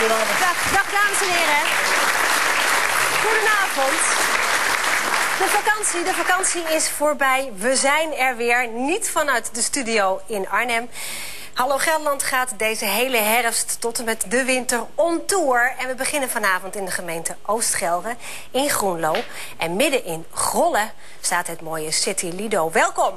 Goedenavond. Dag dames en heren. Goedenavond. De vakantie is voorbij. We zijn er weer, niet vanuit de studio in Arnhem. Hallo Gelderland gaat deze hele herfst tot en met de winter on tour. En we beginnen vanavond in de gemeente Oost-Gelre in Groenlo. En midden in Grolle staat het mooie City Lido. Welkom.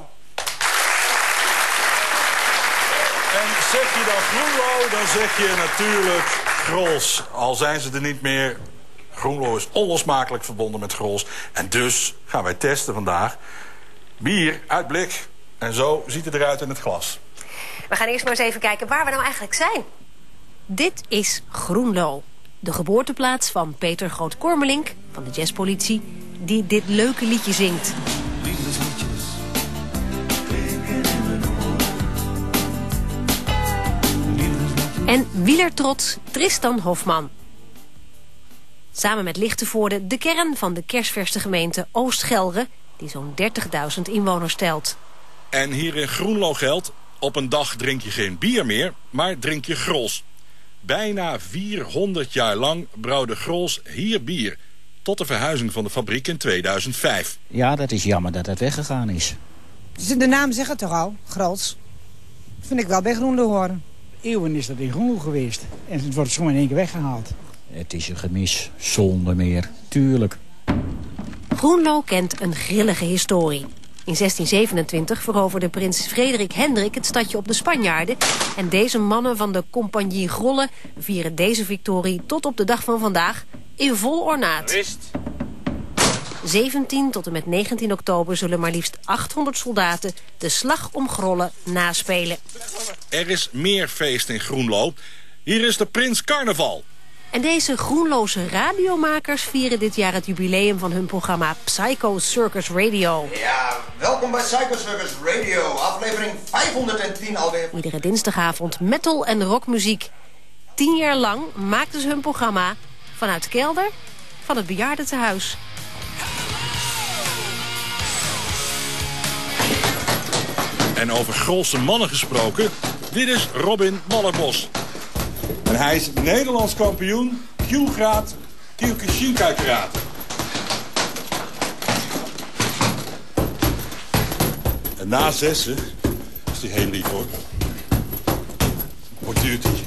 En zeg je dan Groenlo, dan zeg je natuurlijk Grols. Al zijn ze er niet meer. Groenlo is onlosmakelijk verbonden met Grols. En dus gaan wij testen vandaag. Bier uit blik. En zo ziet het eruit in het glas. We gaan eerst maar eens even kijken waar we nou eigenlijk zijn. Dit is Groenlo, de geboorteplaats van Peter Groot-Kormelink van de jazzpolitie, die dit leuke liedje zingt. En wielertrots Tristan Hofman. Samen met Lichtenvoorde de kern van de kersverse gemeente Oost-Gelre, die zo'n 30.000 inwoners telt. En hier in Groenlo geldt, op een dag drink je geen bier meer, maar drink je Grols. Bijna 400 jaar lang brouwde Grols hier bier. Tot de verhuizing van de fabriek in 2005. Ja, dat is jammer dat het weggegaan is. De naam zegt het toch al, Grols. Vind ik wel bij Groenlo horen. Eeuwen is dat in Groenlo geweest. En het wordt zomaar in één keer weggehaald. Het is een gemis, zonder meer, tuurlijk. Groenlo kent een grillige historie. In 1627 veroverde prins Frederik Hendrik het stadje op de Spanjaarden. En deze mannen van de Compagnie Grolle vieren deze victorie tot op de dag van vandaag in vol ornaat. 17 tot en met 19 oktober zullen maar liefst 800 soldaten de slag om Grolle naspelen. Er is meer feest in Groenlo. Hier is de Prins Carnaval. En deze Groenlose radiomakers vieren dit jaar het jubileum van hun programma Psycho Circus Radio. Ja, welkom bij Psycho Circus Radio, aflevering 510 alweer. Iedere dinsdagavond metal en rockmuziek. 10 jaar lang maakten ze hun programma vanuit de kelder van het bejaardentehuis. En over Grolse mannen gesproken, dit is Robin Mallerbos. En hij is Nederlands kampioen Q-graad Kyokushinkai-karate. En na zessen is hij heel lief hoor. Wat duurt hij?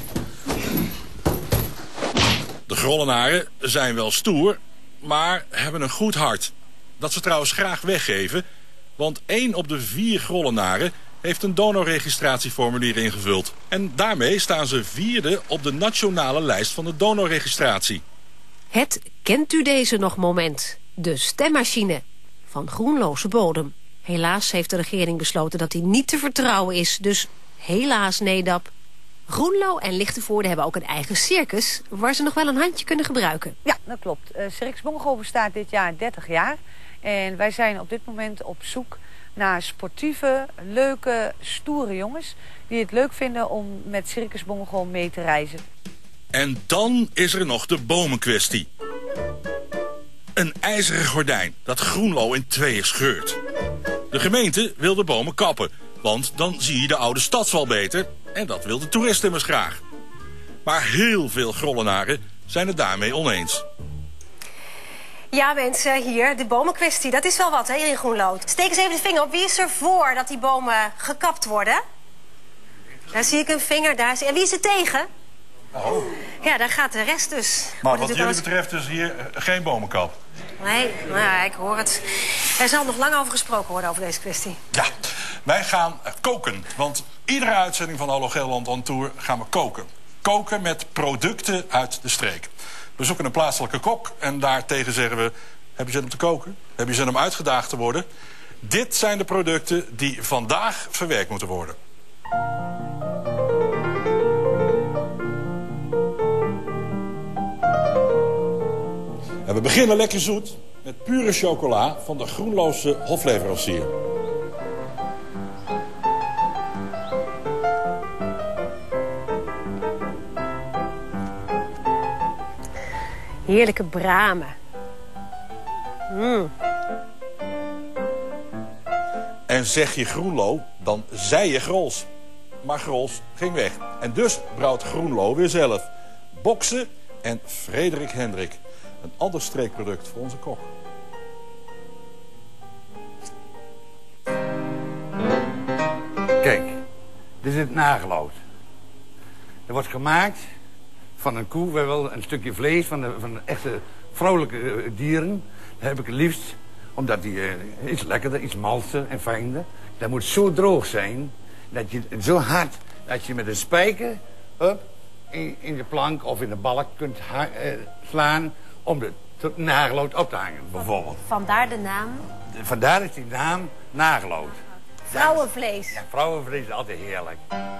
De Grollenaren zijn wel stoer, maar hebben een goed hart. Dat ze trouwens graag weggeven, want 1 op de 4 Grollenaren heeft een donorregistratieformulier ingevuld. En daarmee staan ze 4e op de nationale lijst van de donorregistratie. Het kent u deze nog moment. De stemmachine van Groenlose bodem. Helaas heeft de regering besloten dat die niet te vertrouwen is. Dus helaas, Nedap. Groenlo en Lichtenvoorde hebben ook een eigen circus waar ze nog wel een handje kunnen gebruiken. Ja, dat klopt. Circus Bongo bestaat dit jaar 30 jaar. En wij zijn op dit moment op zoek naar sportieve, leuke, stoere jongens die het leuk vinden om met Circus Bongo mee te reizen. En dan is er nog de bomenkwestie. Een ijzeren gordijn dat Groenlo in tweeën scheurt. De gemeente wil de bomen kappen, want dan zie je de oude stadswal beter en dat wil de toerist immers graag. Maar heel veel Grollenaren zijn het daarmee oneens. Ja mensen, hier, de bomenkwestie, dat is wel wat hè, hier in Groenlo. Steek eens even de vinger op, wie is er voor dat die bomen gekapt worden? Daar zie ik een vinger, daar en wie is er tegen? Oh. Ja, daar gaat de rest dus. Maar wat jullie betreft is hier geen bomenkap. Nee, nou ja, ik hoor het. Er zal nog lang over gesproken worden over deze kwestie. Ja, wij gaan koken, want iedere uitzending van Hallo Gelderland on Tour gaan we koken. Koken met producten uit de streek. We zoeken een plaatselijke kok en daartegen zeggen we: heb je zin om te koken? Heb je zin om uitgedaagd te worden? Dit zijn de producten die vandaag verwerkt moeten worden. En we beginnen lekker zoet met pure chocola van de Groenlose hofleverancier. Heerlijke bramen. En zeg je Groenlo, dan zei je Grols. Maar Grols ging weg. En dus brouwt Groenlo weer zelf. Boksen en Frederik Hendrik. Een ander streekproduct voor onze kok. Kijk, dit is het nageloot. Dat wordt gemaakt van een koe, wel een stukje vlees van de echte vrouwelijke dieren. Dat heb ik het liefst, omdat die iets lekkerder, iets malser en fijner. Dat moet zo droog zijn, dat je zo hard, dat je met een spijker in de plank of in de balk kunt slaan om de nageloot op te hangen, bijvoorbeeld. Vandaar de naam? Vandaar is die naam nageloot. Vrouwenvlees. Ja, vrouwenvlees is altijd heerlijk.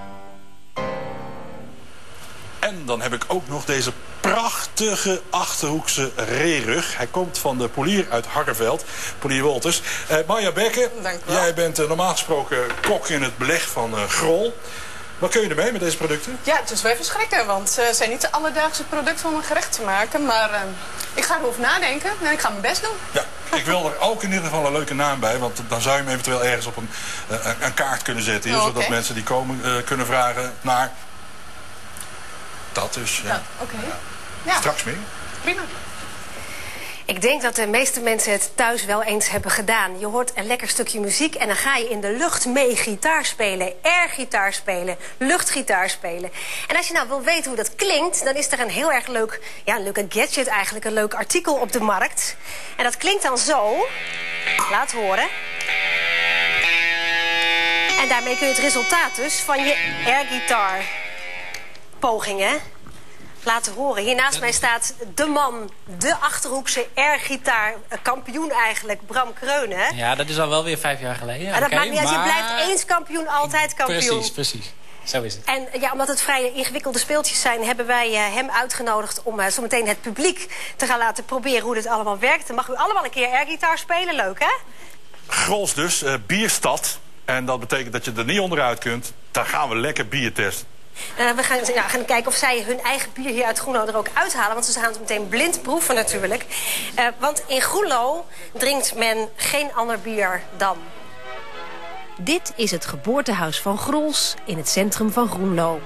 En dan heb ik ook nog deze prachtige Achterhoekse reerug. Hij komt van de Polier uit Harreveld, Polier Wolters. Marja Bekke, jij bent normaal gesproken kok in het beleg van Grol. Wat kun je ermee met deze producten? Ja, het is wel even schrikken, want het zijn niet de alledaagse producten om een gerecht te maken. Maar ik ga erover nadenken en ik ga mijn best doen. Ja, ik wil er ook in ieder geval een leuke naam bij. Want dan zou je hem eventueel ergens op een kaart kunnen zetten. Hier, zodat mensen die komen kunnen vragen naar... Dat dus. Ja. Oké. Ja. Straks meer. Prima. Ik denk dat de meeste mensen het thuis wel eens hebben gedaan. Je hoort een lekker stukje muziek en dan ga je in de lucht mee gitaar spelen. Airgitaar spelen, luchtgitaar spelen. En als je nou wil weten hoe dat klinkt, dan is er een heel erg leuk, ja, een leuke gadget eigenlijk, een leuk artikel op de markt. En dat klinkt dan zo. Laat horen. En daarmee kun je het resultaat dus van je airgitaar pogingen laten horen. Hier naast mij staat de man, de Achterhoekse airgitaar kampioen eigenlijk, Bram Kreunen. Ja, dat is al wel weer 5 jaar geleden. En dat maakt niet uit, je blijft eens kampioen, altijd kampioen. Precies. Zo is het. En ja, omdat het vrij ingewikkelde speeltjes zijn, hebben wij hem uitgenodigd om zo meteen het publiek te gaan laten proberen hoe dit allemaal werkt. Dan mag u allemaal een keer airgitaar spelen, leuk hè? Grols dus, bierstad. En dat betekent dat je er niet onderuit kunt. Dan gaan we lekker bier testen. We gaan kijken of zij hun eigen bier hier uit Groenlo er ook uithalen. Want ze gaan het meteen blind proeven natuurlijk. Want in Groenlo drinkt men geen ander bier dan. Dit is het geboortehuis van Grols in het centrum van Groenlo.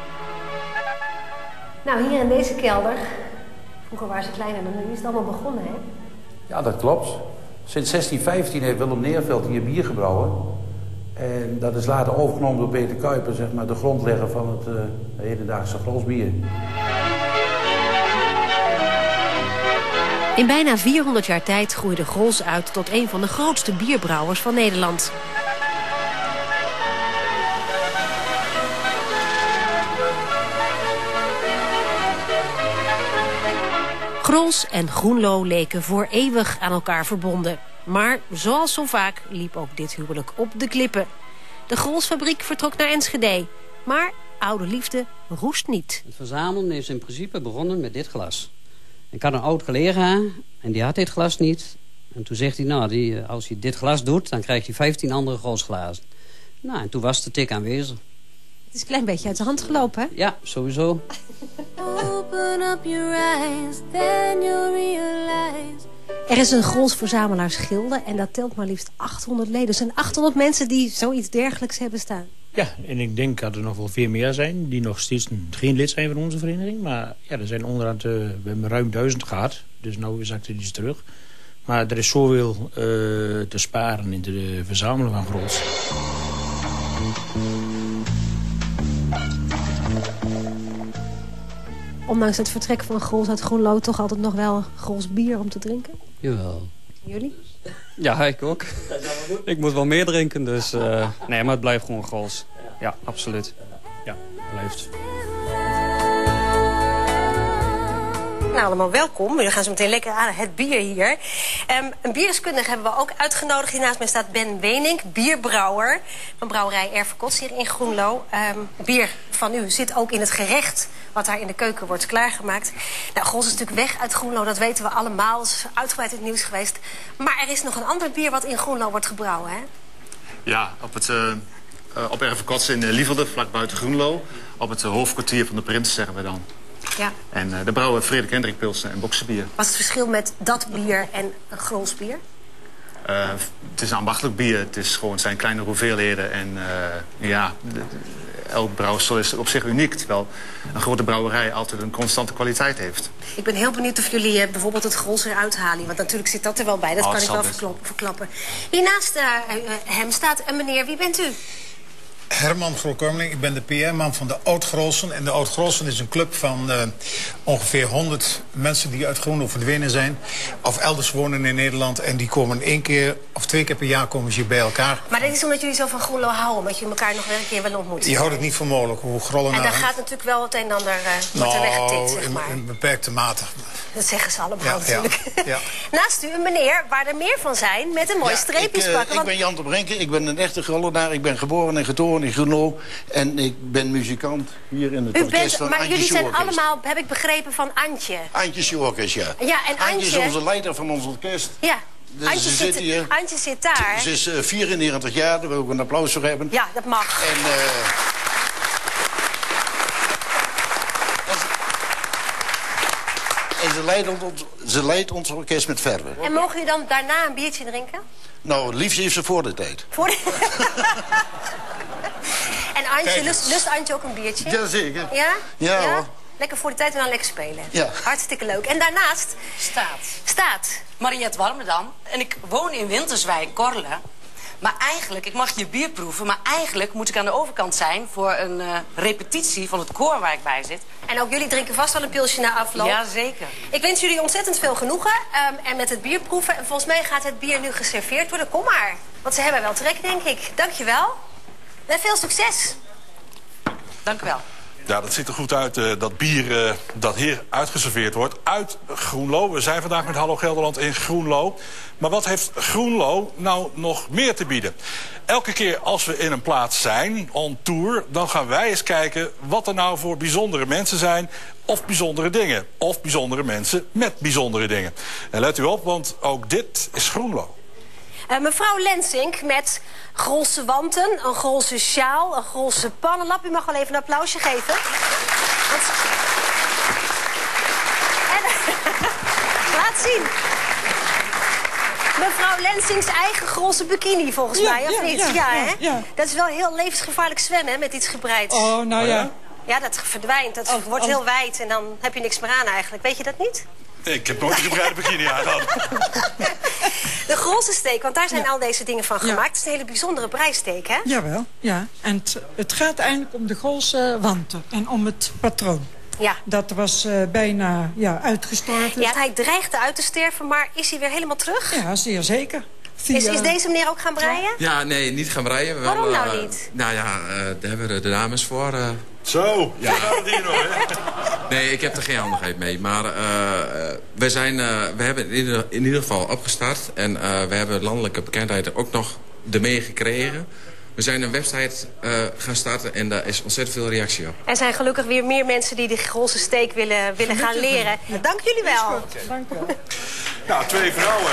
Nou, hier in deze kelder. Vroeger waren ze kleiner dan nu. Is het allemaal begonnen, hè? Ja, dat klopt. Sinds 1615 heeft Willem Neerveld hier bier gebrouwen. En dat is later overgenomen door Peter Kuiper, zeg maar, de grondlegger van het hedendaagse Grolsbier. In bijna 400 jaar tijd groeide Grols uit tot een van de grootste bierbrouwers van Nederland. Grols en Groenlo leken voor eeuwig aan elkaar verbonden. Maar zoals zo vaak liep ook dit huwelijk op de klippen. De Grolsfabriek vertrok naar Enschede. Maar oude liefde roest niet. Het verzamelen is in principe begonnen met dit glas. Ik had een oud collega en die had dit glas niet. En toen zegt hij, nou, als je dit glas doet, dan krijg je 15 andere Grolsglazen. Nou, en toen was de tik aanwezig. Het is een klein beetje uit de hand gelopen, hè? Ja, sowieso. Open up your eyes, then you'll realize. Er is een Grols verzamelaarsgilde en dat telt maar liefst 800 leden. Er zijn 800 mensen die zoiets dergelijks hebben staan. Ja, en ik denk dat er nog wel veel meer zijn die nog steeds geen lid zijn van onze vereniging. Maar ja, er zijn onderhand, we hebben ruim 1000 gehad, dus nu zakt het iets terug. Maar er is zoveel te sparen in de verzamelen van Grols. Ondanks het vertrek van Grols uit Groenlo toch altijd nog wel Grols bier om te drinken? Jawel. Jullie? Ja, ik ook. Ik moet wel meer drinken, dus... nee, maar het blijft gewoon Grols. Ja, absoluut. Ja, blijft. Nou, allemaal welkom. We gaan zo meteen lekker aan het bier hier. Een bierdeskundige hebben we ook uitgenodigd. Hier naast mij staat Ben Wenink, bierbrouwer van brouwerij Ervekots hier in Groenlo. Bier van u zit ook in het gerecht wat daar in de keuken wordt klaargemaakt. Nou, Grols is natuurlijk weg uit Groenlo, dat weten we allemaal. Dat is uitgebreid in het nieuws geweest. Maar er is nog een ander bier wat in Groenlo wordt gebrouwen, hè? Ja, op Ervekots in Lievelde, vlak buiten Groenlo. Op het hoofdkwartier van de Prins, zeggen we dan. Ja. En daar brouwen we Frederik Hendrik Pilsen en boksenbier. Wat is het verschil met dat bier en een Grols bier? Het is een ambachtelijk bier. Het zijn kleine hoeveelheden. En elk brouwersel is op zich uniek. Terwijl een grote brouwerij altijd een constante kwaliteit heeft. Ik ben heel benieuwd of jullie bijvoorbeeld het Grols eruit halen. Want natuurlijk zit dat er wel bij. Dat kan ik wel verklappen. Hiernaast hem staat een meneer. Wie bent u? Herman Vroekormeling, ik ben de PR-man van de Oud-Grolsen. En de Oud-Grolsen is een club van ongeveer 100 mensen die uit Groenlo verdwenen zijn. Of elders wonen in Nederland. En die komen 1 keer of 2 keer per jaar komen ze hier bij elkaar. Maar dat is omdat jullie zo van Groenlo houden. Omdat jullie elkaar nog wel een keer willen ontmoeten. Je houdt het niet voor mogelijk hoe Grollen. En daar gaat natuurlijk wel het een en ander wordt er weggetikt, zeg maar. In beperkte mate. Dat zeggen ze allemaal ja, natuurlijk. Ja. Naast u een meneer waar er meer van zijn met een mooi streepjespak. Ik ben Jan de Brinker, ik ben een echte Grollenaar. Ik ben geboren en getogen in Groenlo. En ik ben muzikant hier in het orkest van Antje Maar jullie zijn Sjorkes. allemaal, heb ik begrepen, van Antje. Antje Sjorkes, ja. Ja, en Antje is onze leider van ons orkest. Ja. Dus Antje zit daar. Ze is 94 jaar, daar wil ik een applaus voor hebben. Ja, dat mag. En ze leidt ons orkest met verve. En mogen jullie dan daarna een biertje drinken? Nou, liefst heeft ze voor de tijd. En Antje, lust Antje ook een biertje? Jazeker. Ja? Ja, hoor. Lekker voor de tijd en dan lekker spelen. Ja. Hartstikke leuk. En daarnaast? Staat. Mariette Warmerdam. En ik woon in Winterswijk, Korle. Maar eigenlijk, ik mag je bier proeven, maar eigenlijk moet ik aan de overkant zijn voor een repetitie van het koor waar ik bij zit. En ook jullie drinken vast wel een pilsje na afloop. Ja, zeker. Ik wens jullie ontzettend veel genoegen en met het bier proeven. En volgens mij gaat het bier nu geserveerd worden. Kom maar, want ze hebben wel trek, denk ik. Dankjewel. En veel succes. Dank u wel. Ja, dat ziet er goed uit, dat bier dat hier uitgeserveerd wordt. Uit Groenlo. We zijn vandaag met Hallo Gelderland in Groenlo. Maar wat heeft Groenlo nou nog meer te bieden? Elke keer als we in een plaats zijn, on tour, dan gaan wij eens kijken wat er nou voor bijzondere mensen zijn. Of bijzondere dingen. Of bijzondere mensen met bijzondere dingen. En let u op, want ook dit is Groenlo. Mevrouw Lensink met Grolse wanten, een Grolse sjaal, een Grolse pannenlap. U mag wel even een applausje geven. Laat zien. Mevrouw Lensinks eigen Grolse bikini, volgens mij, of niet? Ja, hè? Ja. Dat is wel heel levensgevaarlijk zwemmen, hè, met iets gebreid. Oh, nou ja. Ja, dat verdwijnt. Dat wordt heel wijd en dan heb je niks meer aan eigenlijk. Weet je dat niet? Ik heb nooit een gebreide bikini aan gehad. De Grolse steek, want daar zijn al deze dingen van gemaakt. Het is een hele bijzondere breisteek, hè? Jawel, ja. En het gaat eigenlijk om de Grolse wanten en om het patroon. Ja. Dat was bijna uitgestorven. Ja, hij dreigde uit te sterven, maar is hij weer helemaal terug? Ja, zeer zeker. Is deze meneer ook gaan breien? Ja, nee, niet gaan breien. Waarom nou niet? Nou ja, daar hebben we de dames voor. Zo, ja. Hier nog, hè? Nee, ik heb er geen handigheid mee. Maar we hebben in ieder geval opgestart. En we hebben landelijke bekendheid er ook nog ermee gekregen. We zijn een website gaan starten en daar is ontzettend veel reactie op. Er zijn gelukkig weer meer mensen die de Grolse steek willen gaan leren. Ja. Dank jullie wel. Dank u wel. Nou, 2 vrouwen.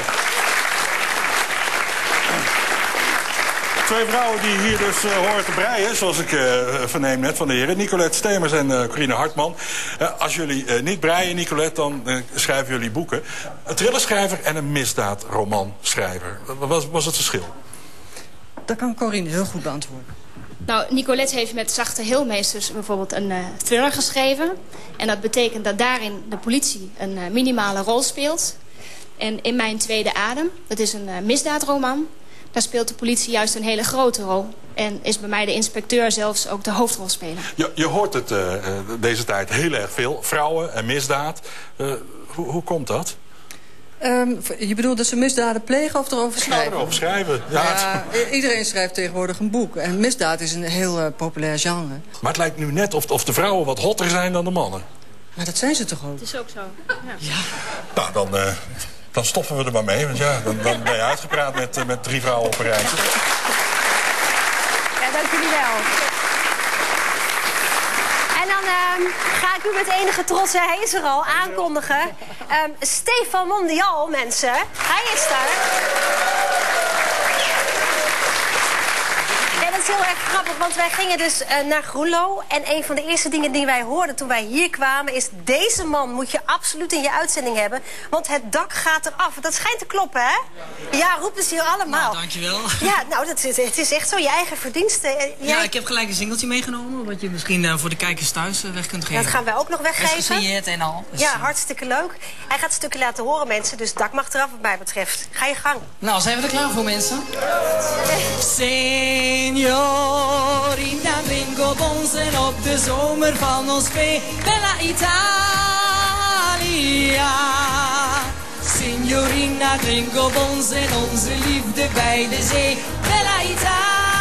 2 vrouwen die hier dus horen te breien, zoals ik verneem net van de heren. Nicolette Stemers en Corine Hartman. Als jullie niet breien, Nicolette, dan schrijven jullie boeken. Een thrillerschrijver en een misdaadromanschrijver. Wat was het verschil? Dat kan Corine heel goed beantwoorden. Nou, Nicolette heeft met Zachte Heelmeesters bijvoorbeeld een thriller geschreven. En dat betekent dat daarin de politie een minimale rol speelt. En in Mijn Tweede Adem, dat is een misdaadroman. Daar speelt de politie juist een hele grote rol. En is bij mij de inspecteur zelfs ook de hoofdrolspeler. Je hoort het deze tijd heel erg veel. Vrouwen en misdaad. Hoe komt dat? Je bedoelt dat ze misdaden plegen of erover schrijven? Nou, erover schrijven. Ja, iedereen schrijft tegenwoordig een boek. En misdaad is een heel populair genre. Maar het lijkt nu net of de vrouwen wat hotter zijn dan de mannen. Maar dat zijn ze toch ook? Het is ook zo. Ja. Nou, dan stoppen we er maar mee. Want ja, dan ben je uitgepraat met 3 vrouwen op een rijtje. Ja, dank jullie wel. En dan ga ik u met enige trots, hij is er al, aankondigen. Stefan Mondial, mensen. Hij is daar. En dat is heel erg grappig, want wij gingen dus naar Groenlo. En een van de eerste dingen die wij hoorden toen wij hier kwamen is... deze man moet je absoluut in je uitzending hebben, want het dak gaat eraf. Dat schijnt te kloppen, hè? Ja, roepen ze hier allemaal. Nou, dankjewel. Ja, nou, het is echt zo, je eigen verdienste. Ja, ik heb gelijk een singeltje meegenomen, wat je misschien voor de kijkers thuis weg kunt geven. Dat gaan wij ook nog weggeven. Gesigneerd en al. Dus, ja, hartstikke leuk. Hij gaat stukken laten horen, mensen, dus het dak mag eraf wat mij betreft. Ga je gang. Nou, zijn we er klaar voor, mensen? Signorina, dringo bonzen op de zomer van ons vee. Bella Italia. Signorina, dringo bonzen, onze liefde bij de zee. Bella Italia.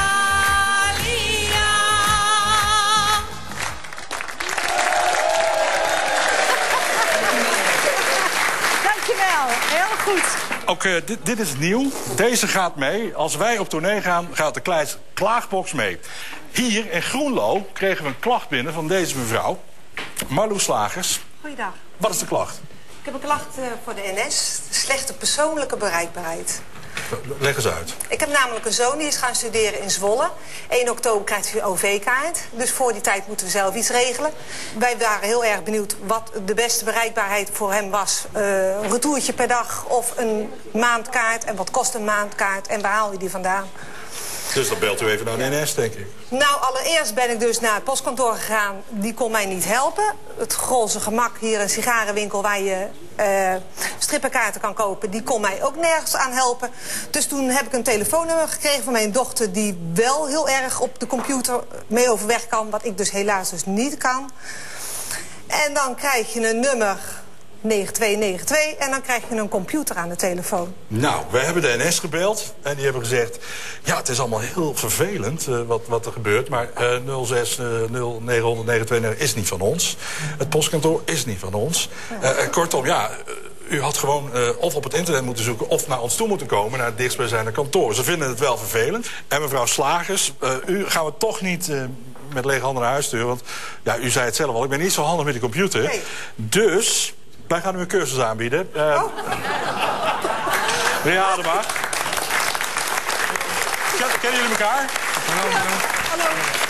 Dankjewel, heel goed. Ook dit is nieuw. Deze gaat mee. Als wij op tournee gaan, gaat de klaagbox mee. Hier in Groenlo kregen we een klacht binnen van deze mevrouw. Marloes Slagers. Goeiedag. Wat is de klacht? Ik heb een klacht voor de NS. Slechte persoonlijke bereikbaarheid. Leg eens uit. Ik heb namelijk een zoon die is gaan studeren in Zwolle. 1 oktober krijgt hij een OV-kaart. Dus voor die tijd moeten we zelf iets regelen. Wij waren heel erg benieuwd wat de beste bereikbaarheid voor hem was. Een retourtje per dag of een maandkaart. En wat kost een maandkaart en waar haal je die vandaan? Dus dan belt u even naar de NS, denk ik. Nou, allereerst ben ik dus naar het postkantoor gegaan. Die kon mij niet helpen. Het Grolse Gemak, hier een sigarenwinkel waar je strippenkaarten kan kopen... die kon mij ook nergens aan helpen. Dus toen heb ik een telefoonnummer gekregen van mijn dochter... die wel heel erg op de computer mee overweg kan... wat ik dus helaas dus niet kan. En dan krijg je een nummer... 9292 en dan krijg je een computer aan de telefoon. Nou, we hebben de NS gebeld en die hebben gezegd... ja, het is allemaal heel vervelend wat er gebeurt... maar 06 0900 929 is niet van ons. Het postkantoor is niet van ons. Kortom, ja... U had gewoon of op het internet moeten zoeken... of naar ons toe moeten komen, naar het dichtstbijzijnde kantoor. Ze vinden het wel vervelend. En mevrouw Slagers, u gaan we toch niet... met lege handen naar huis sturen, want ja, u zei het zelf al... ik ben niet zo handig met die computer. Nee. Dus... wij gaan u een cursus aanbieden. Meneer Adema. Kennen jullie elkaar? Hallo.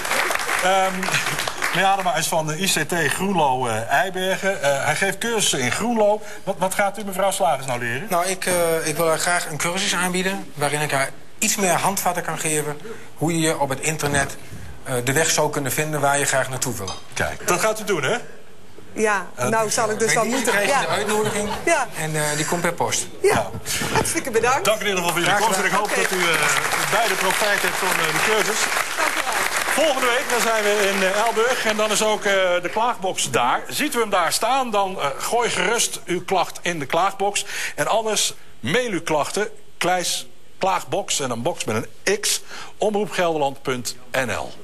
Meneer Adema is van de ICT Groenlo Eibergen. Hij geeft cursussen in Groenlo. Wat gaat u mevrouw Slagers nou leren? Nou, ik wil haar graag een cursus aanbieden... waarin ik haar iets meer handvatten kan geven... hoe je op het internet de weg zou kunnen vinden waar je graag naartoe wil. Kijk, dat gaat u doen, hè? Ja, nou zal ik dus wel moeten. Krijg je de uitnodiging en die komt per post. Ja, hartstikke bedankt. Dank in ieder geval voor jullie komst. En ik hoop dat u beide profijt hebt van de cursus. Dank u wel. Volgende week dan zijn we in Elburg en dan is ook de klaagbox daar. Ziet u hem daar staan, dan gooi gerust uw klacht in de klaagbox. En anders mail uw klachten, klaagbox en een box met een x, omroepgelderland.nl.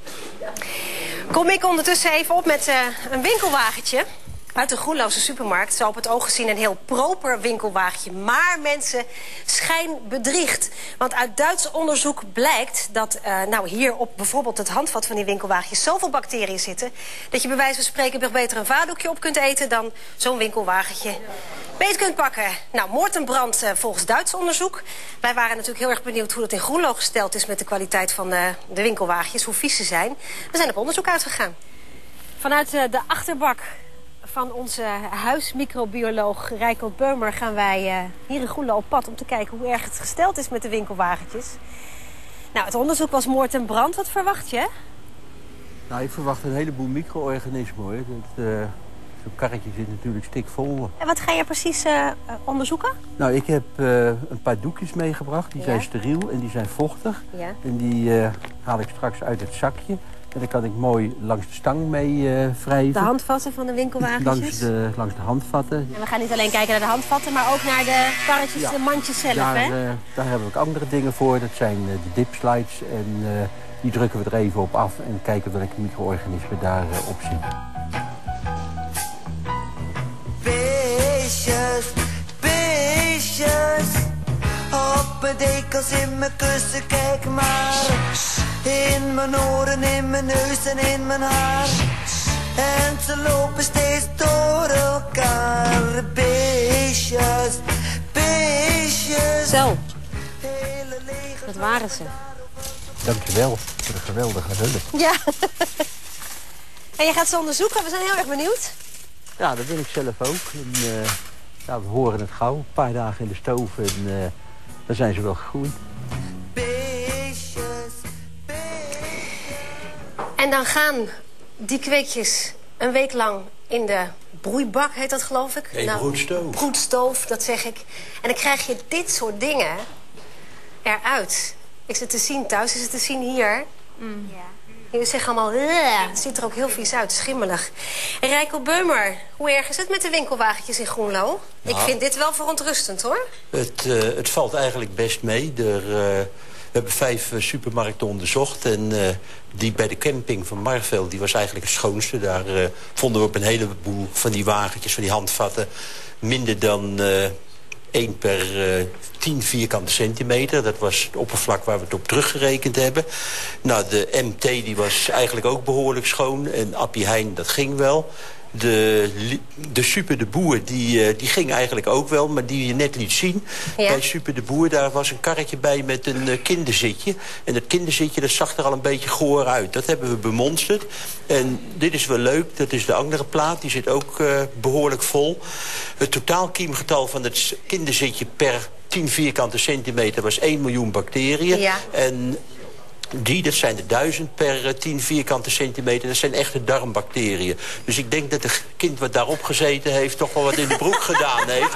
Kom ik ondertussen even op met een winkelwagentje uit de Groenlose supermarkt. Zo op het oog gezien een heel proper winkelwagentje. Maar mensen, schijn bedriegt. Want uit Duits onderzoek blijkt dat nou hier op bijvoorbeeld het handvat van die winkelwagentjes zoveel bacteriën zitten, dat je bij wijze van spreken nog beter een vaatdoekje op kunt eten dan zo'n winkelwagentje beet kunt pakken. Nou, moord en brand volgens Duits onderzoek. Wij waren natuurlijk heel erg benieuwd hoe dat in Groenlo gesteld is met de kwaliteit van de winkelwagentjes, hoe vies ze zijn. We zijn op onderzoek uitgegaan. Vanuit de achterbak van onze huismicrobioloog Rijkold Beumer gaan wij hier in Groenlo op pad om te kijken hoe erg het gesteld is met de winkelwagentjes. Nou, het onderzoek was moord en brand. Wat verwacht je? Nou, ik verwacht een heleboel micro-organismen, hoor. Zo'n karretje zit natuurlijk stikvol. En wat ga je precies onderzoeken? Nou, ik heb een paar doekjes meegebracht. Die zijn steriel en die zijn vochtig. Ja. En die haal ik straks uit het zakje. En dan kan ik mooi langs de stang mee wrijven. De handvatten van de winkelwagentjes? Langs de handvatten. En we gaan niet alleen kijken naar de handvatten, maar ook naar de karretjes, de mandjes zelf, hè? Daar hebben we ook andere dingen voor. Dat zijn de dipslides. En die drukken we er even op af en kijken welke micro-organismen daarop zitten. Beestjes, beestjes, op mijn dekels, in mijn kussen, kijk maar. In mijn oren, in mijn neus en in mijn haar. En ze lopen steeds door elkaar. Beestjes, beestjes. Zo, dat waren ze. Dankjewel voor de geweldige hulp. Ja. En je gaat ze onderzoeken, we zijn heel erg benieuwd. Ja, dat ben ik zelf ook. En, ja, we horen het gauw. Een paar dagen in de stoof en dan zijn ze wel gegroeid. En dan gaan die kweekjes een week lang in de broeibak, heet dat geloof ik? Nee, broedstoof. Broedstoof, dat zeg ik. En dan krijg je dit soort dingen eruit. Is het te zien thuis? Is het te zien hier? Ja. Jullie zeggen allemaal, het ziet er ook heel vies uit, schimmelig. En Rijko Beumer, hoe erg is het met de winkelwagentjes in Groenlo? Nou, ik vind dit wel verontrustend, hoor. Het valt eigenlijk best mee. We hebben 5 supermarkten onderzocht. En die bij de camping van Marveld, die was eigenlijk het schoonste. Daar vonden we op een heleboel van die wagentjes, van die handvatten, minder dan 1 per 10 vierkante centimeter. Dat was het oppervlak waar we het op teruggerekend hebben. Nou, de MT die was eigenlijk ook behoorlijk schoon. En Appie Heijn, dat ging wel. De Super de Boer, die ging eigenlijk ook wel, maar die je net liet zien. Ja. Bij Super de Boer, daar was een karretje bij met een kinderzitje. En dat kinderzitje, dat zag er al een beetje goor uit. Dat hebben we bemonsterd. En dit is wel leuk, dat is de andere plaat. Die zit ook behoorlijk vol. Het totaalkiemgetal van het kinderzitje per 10 vierkante centimeter was 1 miljoen bacteriën. Ja. En dat zijn er 1000 per 10 vierkante centimeter. Dat zijn echte darmbacteriën. Dus ik denk dat het kind wat daarop gezeten heeft toch wel wat in de broek gedaan heeft.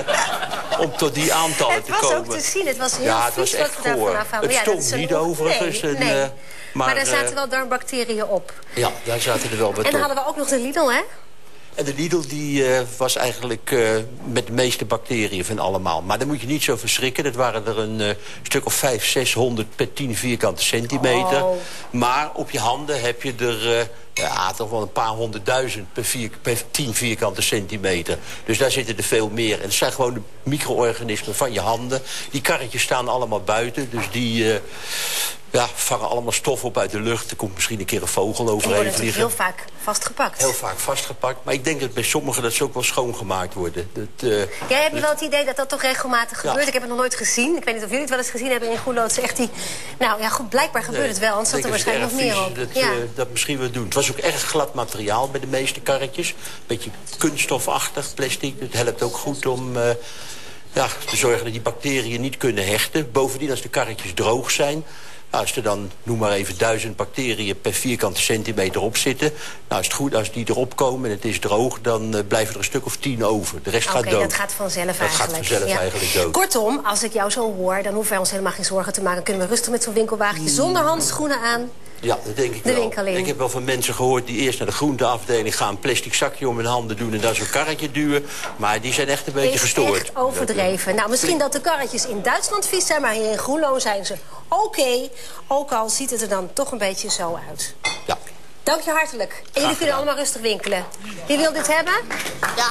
Om tot die aantallen te komen. Het was ook te zien. Het was heel vies wat we daarvan afhalen. Het stond niet overigens. Nee. Maar daar zaten wel darmbacteriën op. Ja, daar zaten er wel wat op. En dan hadden we ook nog de Lidl, hè? En de Lidl die was eigenlijk met de meeste bacteriën van allemaal. Maar daar moet je niet zo verschrikken. Dat waren er een stuk of 500, 600 per 10 vierkante centimeter. Oh. Maar op je handen heb je er toch wel een paar 100.000 per 10 vierkante centimeter. Dus daar zitten er veel meer. En het zijn gewoon de micro-organismen van je handen. Die karretjes staan allemaal buiten. Dus die vangen allemaal stof op uit de lucht. Er komt misschien een keer een vogel overheen vliegen. Heel vaak vastgepakt. Heel vaak vastgepakt. Maar ik denk dat bij sommigen dat ze ook wel schoongemaakt worden. Jij hebt wel het idee dat dat toch regelmatig gebeurt? Ja. Ik heb het nog nooit gezien. Ik weet niet of jullie het wel eens gezien hebben in Groenlo. Het is echt die... Nou ja, goed, blijkbaar gebeurt het wel. Anders zat er waarschijnlijk nog meer op. Dat misschien wel doen. Het was ook erg glad materiaal bij de meeste karretjes. Beetje kunststofachtig plastic. Het helpt ook goed om te zorgen dat die bacteriën niet kunnen hechten. Bovendien, als de karretjes droog zijn, als er dan, noem maar even, 1000 bacteriën per vierkante centimeter op zitten. Nou, is het goed, als die erop komen en het is droog, dan blijven er een stuk of 10 over. De rest gaat dood. Dat gaat vanzelf eigenlijk dood. Kortom, als ik jou zo hoor, dan hoeven wij ons helemaal geen zorgen te maken. Kunnen we rustig met zo'n winkelwagentje zonder handschoenen aan Ja, dat denk ik de wel. winkel in. Ik heb wel van mensen gehoord die eerst naar de groenteafdeling gaan, een plastic zakje om hun handen doen en daar zo'n karretje duwen. Maar die zijn echt een beetje gestoord. Echt overdreven. Nou, misschien dat de karretjes in Duitsland vies zijn, maar hier in Groenlo zijn ze oké. Ook al ziet het er dan toch een beetje zo uit. Ja. Dank je hartelijk. En jullie kunnen allemaal rustig winkelen. Wie wil dit hebben? Ja.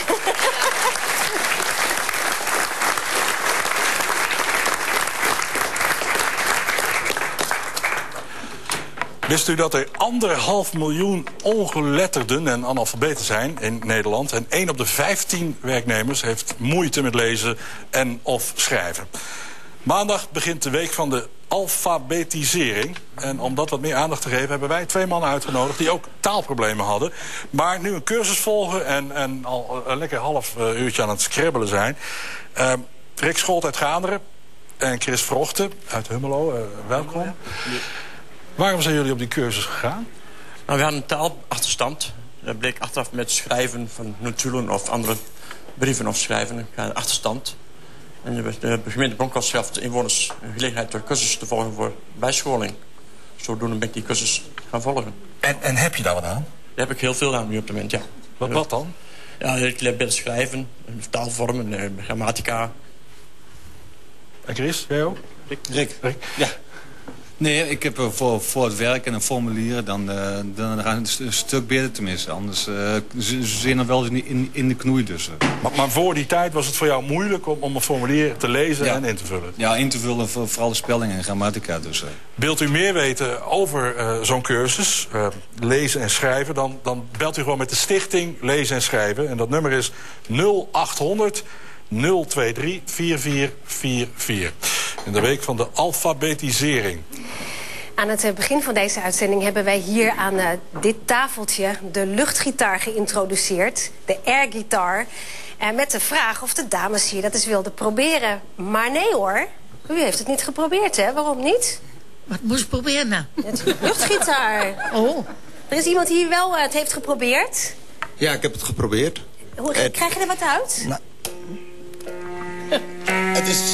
Wist u dat er 1,5 miljoen ongeletterden en analfabeten zijn in Nederland? En 1 op de 15 werknemers heeft moeite met lezen en of schrijven. Maandag begint de week van de alfabetisering. En om dat wat meer aandacht te geven hebben wij 2 mannen uitgenodigd die ook taalproblemen hadden. Maar nu een cursus volgen en al een lekker half uurtje aan het scrabbelen zijn. Rick Scholt uit Gaanderen en Chris Vrochten uit Hummelo. Welkom. Ja. Waarom zijn jullie op die cursus gegaan? Nou, we hadden een taalachterstand. Dat bleek achteraf met schrijven van notulen of andere brieven of schrijven. Een achterstand. En de gemeente Bronkhorst gaf de inwoners een gelegenheid door cursus te volgen voor bijscholing. Zodoende ben ik die cursus gaan volgen. En heb je daar wat aan? Daar heb ik heel veel aan nu op het moment, ja. Wat dan? Ja, ik leer beter schrijven, taalvormen, grammatica. En Chris, jij ook? Rick. Ja. Nee, ik heb voor het werk en een formulier, dan gaan we een stuk beter tenminste. Anders zit er wel in de knoei dus. Maar voor die tijd was het voor jou moeilijk om een formulier te lezen en in te vullen? Ja, in te vullen, vooral de spelling en grammatica dus. Wilt u meer weten over zo'n cursus, lezen en schrijven, dan belt u gewoon met de stichting Lezen en Schrijven. En dat nummer is 0800 023 4444. In de week van de alfabetisering. Aan het begin van deze uitzending hebben wij hier aan dit tafeltje de luchtgitaar geïntroduceerd. De airgitaar. Met de vraag of de dames hier dat eens wilden proberen. Maar nee hoor, u heeft het niet geprobeerd, hè? Waarom niet? Wat moest ik proberen nou? Het luchtgitaar. Oh. Er is iemand hier wel het heeft geprobeerd. Ja, ik heb het geprobeerd. Krijg je er wat uit? Nou, het is...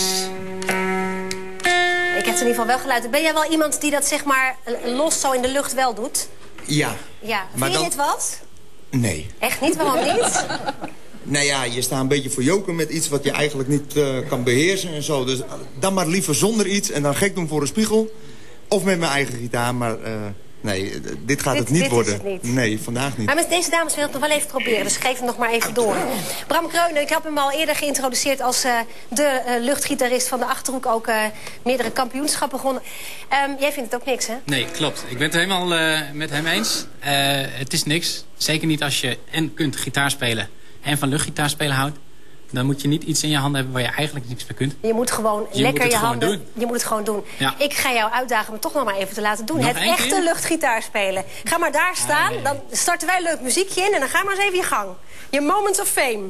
Ik heb in ieder geval wel geluid. Ben jij wel iemand die dat zeg maar los zo in de lucht wel doet? Ja. Ja. Vind je dit wat? Nee. Echt niet? Waarom niet? Nou ja, je staat een beetje voor joker met iets wat je eigenlijk niet kan beheersen en zo. Dus dan maar liever zonder iets en dan gek doen voor een spiegel. Of met mijn eigen gitaar, maar nee, dit gaat het niet worden. Is het niet. Nee, vandaag niet. Maar met deze dames wil ik het nog wel even proberen, dus geef hem nog maar even door. Bram Kreunen, ik heb hem al eerder geïntroduceerd als de luchtgitarist van de Achterhoek. Ook meerdere kampioenschappen gewonnen. Jij vindt het ook niks, hè? Nee, klopt. Ik ben het helemaal met hem eens. Het is niks. Zeker niet als je en kunt gitaar spelen en van luchtgitaar spelen houdt. Dan moet je niet iets in je handen hebben waar je eigenlijk niks mee kunt. Je moet gewoon lekker je handen... Doen. Je moet het gewoon doen. Ja. Ik ga jou uitdagen om het toch nog maar even te laten doen. Nog het één echte keer? luchtgitaar spelen. Ga maar daar staan, dan starten wij een leuk muziekje in... en dan ga maar eens even je gang. Je moments of fame.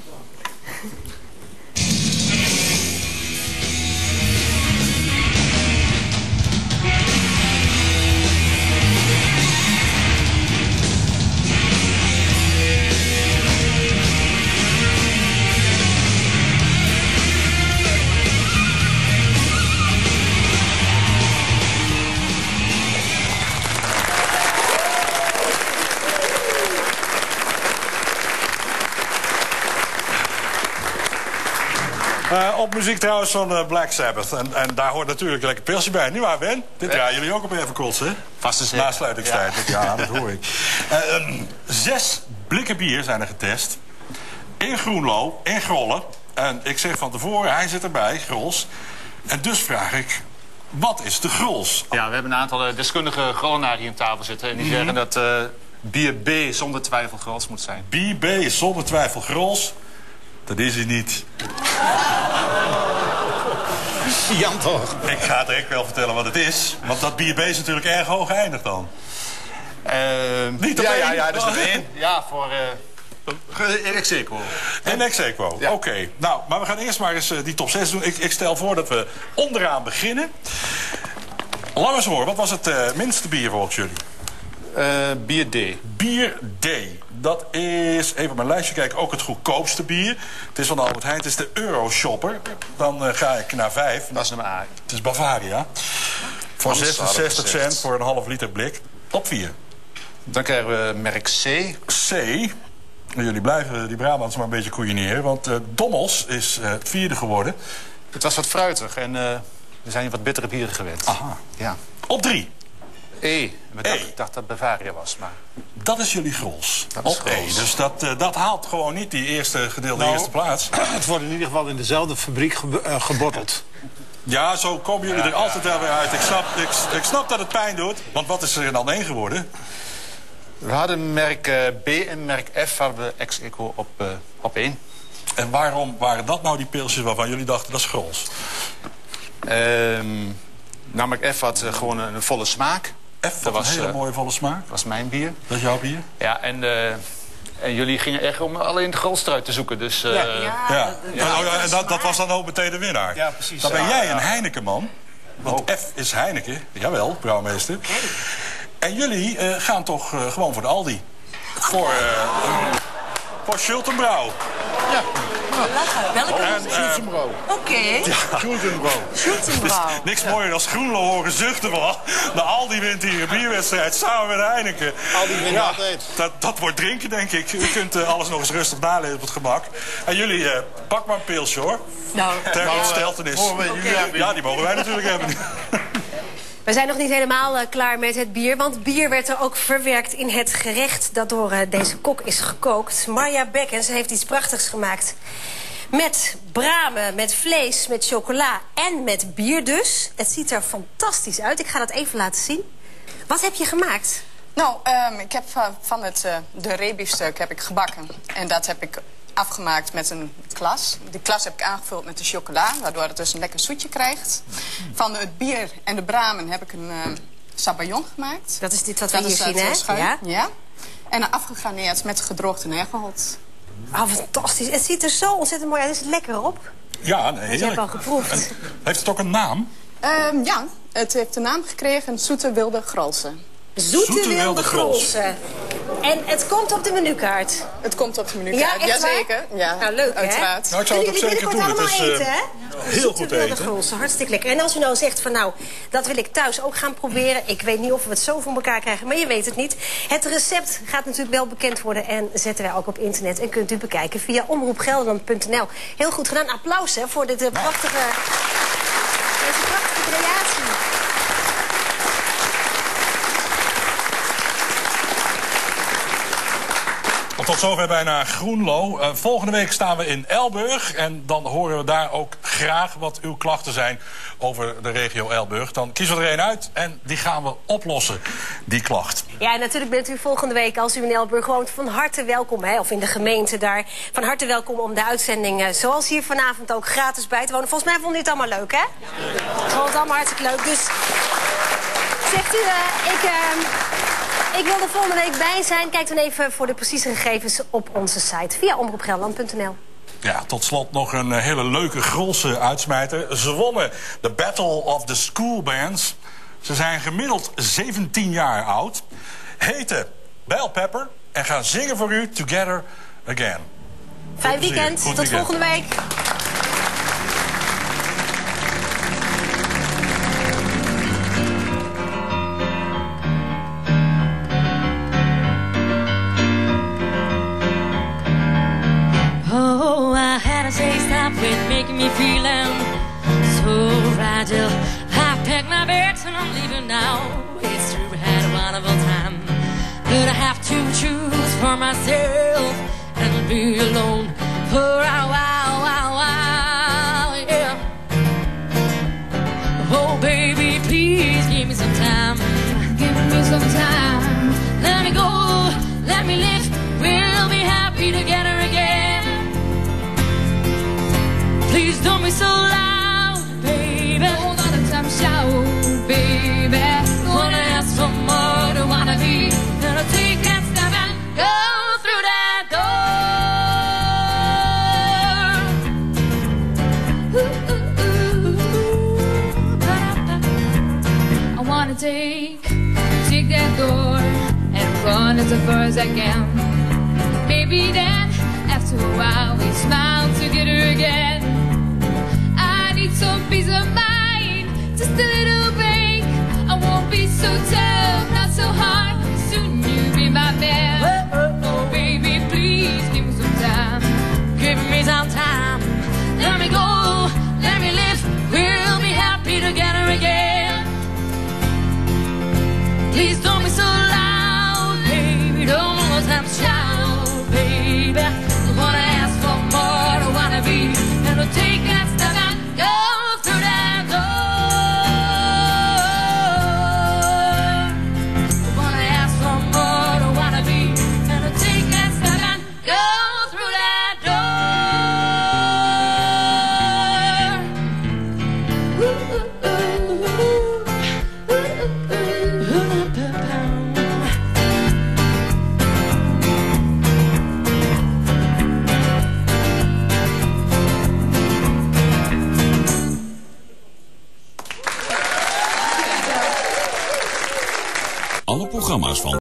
Op muziek trouwens van Black Sabbath. En daar hoort natuurlijk een lekker pilsje bij. Niet waar, Ben? Dit draaien jullie ook op even kotsen, hè? Vast en zeker. Na sluitingstijd. Ja, dat hoor ik. 6 blikken bier zijn er getest. In Groenlo, in Grollen. En ik zeg van tevoren, hij zit erbij, Grols. En dus vraag ik, wat is de Grols? Ja, we hebben een aantal deskundige Grollenaren hier aan tafel zitten. En die zeggen dat bier B zonder twijfel Grols moet zijn. Bier B is zonder twijfel Grols. Dat is hij niet. Jan toch? Ik ga direct wel vertellen wat het is. Want dat bier B is natuurlijk erg hoog eindigt dan. Niet op één? Ja, dus op 1. Ja, voor... in ex-aequo. In ex-aequo, ja. Oké. Nou, maar we gaan eerst maar eens die top 6 doen. Ik stel voor dat we onderaan beginnen. Laat eens horen, wat was het minste bier volgens jullie? Bier D. Bier D. Dat is, even op mijn lijstje kijken, ook het goedkoopste bier. Het is van Albert Heijn, het is de Euroshopper. Dan ga ik naar 5. Dat is nummer A. Het is Bavaria. Voor 66 cent voor een half liter blik. Top 4. Dan krijgen we merk C. C. Jullie blijven die Brabants maar een beetje koeieneren. Want Dommels is het 4e geworden. Het was wat fruitig en er zijn hier wat bittere bieren gewend. Aha. Ja. Op 3. E. Ik dacht dat het Bavaria was, maar... Dat is jullie Grols. Dat is op E. Dus dat haalt gewoon niet die eerste gedeelde eerste plaats. Het wordt in ieder geval in dezelfde fabriek gebotteld. Ja, zo komen jullie er altijd wel weer uit. Ik snap dat het pijn doet. Want wat is er dan 1 geworden? We hadden merk B en merk F hadden we ex-aequo op 1. En waarom waren dat nou die pilsjes waarvan jullie dachten dat is Grols? Namelijk F had gewoon een volle smaak. F dat was een hele mooie volle smaak. Dat was mijn bier. Dat is jouw bier? Ja, en jullie gingen echt om alleen de Grolstruit te zoeken. Dus, dat was dan ook meteen de winnaar. Ja, precies. Dan ben jij een Heineken-man. Want F is Heineken. Jawel, brouwmeester. En jullie gaan toch gewoon voor de Aldi. Voor Schultenbrouw. Ja. Welke? Schultenbrouw. Oké. Schultenbrouw. Schultenbrouw. Niks mooier dan Groenlo horen zuchten van. De Aldi wint hier een bierwedstrijd samen met Heineken. Aldi wint altijd. Dat wordt drinken, denk ik. U kunt alles nog eens rustig nalezen op het gemak. En jullie, pak maar een pilsje, hoor. Nou, ter ontsteltenis. Ja, die mogen wij natuurlijk hebben. We zijn nog niet helemaal klaar met het bier. Want bier werd er ook verwerkt in het gerecht dat door deze kok is gekookt. Marja Bekkens heeft iets prachtigs gemaakt. Met bramen, met vlees, met chocola en met bier dus. Het ziet er fantastisch uit. Ik ga dat even laten zien. Wat heb je gemaakt? Nou, ik heb van de reebiefstuk heb ik gebakken. En dat heb ik afgemaakt met een klas. Die klas heb ik aangevuld met de chocola, waardoor het dus een lekker zoetje krijgt. Van het bier en de bramen heb ik een sabayon gemaakt. Dat is dit wat we hier zien, hè? Schuim, ja. En afgegarneerd met gedroogde negerholt. Oh, fantastisch. Het ziet er zo ontzettend mooi uit. Is het lekker op? Ja, nee, heerlijk. Je hebt al geproefd. En heeft het ook een naam? Ja, het heeft de naam gekregen Zoete Wilde Grolsen. Zoete Wilde Grolsen. En het komt op de menukaart. Het komt op de menukaart, ja, jazeker. Ja, nou, leuk, uiteraard. Hè? Nou, ik zou het ook zeker doen. Het is eten, hè? heel goed eten. Grolsen, hartstikke lekker. En als u nou zegt van nou, dat wil ik thuis ook gaan proberen. Ik weet niet of we het zo voor elkaar krijgen, maar je weet het niet. Het recept gaat natuurlijk wel bekend worden en zetten wij ook op internet. En kunt u bekijken via omroepgelderland.nl. Heel goed gedaan. Applaus hè, voor deze prachtige creatie. Tot zover bijna Groenlo. Volgende week staan we in Elburg. En dan horen we daar ook graag wat uw klachten zijn over de regio Elburg. Dan kiezen we er één uit en die gaan we oplossen, die klacht. Ja, en natuurlijk bent u volgende week, als u in Elburg woont, van harte welkom. Hè, of in de gemeente daar. Van harte welkom om de uitzending, zoals hier vanavond ook, gratis bij te wonen. Volgens mij vonden u het allemaal leuk, hè? Ik vond het allemaal hartstikke leuk. Dus zegt u, ik wil er volgende week bij zijn. Kijk dan even voor de precieze gegevens op onze site via omroepgelderland.nl. Ja, tot slot nog een hele leuke Grolse uitsmijter. Ze wonnen de Battle of the School Bands. Ze zijn gemiddeld 17 jaar oud. Heten Bell Pepper en gaan zingen voor u Together Again. Fijn weekend, tot volgende week. Oh, I had a say stop with making me feeling so fragile. I packed my bags and I'm leaving now. It's true, I had a wonderful time, but I have to choose for myself and be alone for a while, yeah. Oh, baby, please give me some time. Give me some time. Let me go, let me live. We'll be happy together again. Please don't be so loud, baby. All the time shout, baby. Wanna ask for more, don't wanna be. Gonna take that step and go through that door. I wanna take that door and run as far as I can. Maybe then, after a while, we smile together again. Some peace of mind, just a little break. I won't be so tough, not so hard. Soon you'll be my man. Oh, baby, please give me some time. Give me some time. Let me go, let me live. We'll be happy together again. Please don't be so loud, baby. Don't let them shout, baby. Don't wanna ask for more, don't wanna be. And I'll take that step and go. Alle programma's van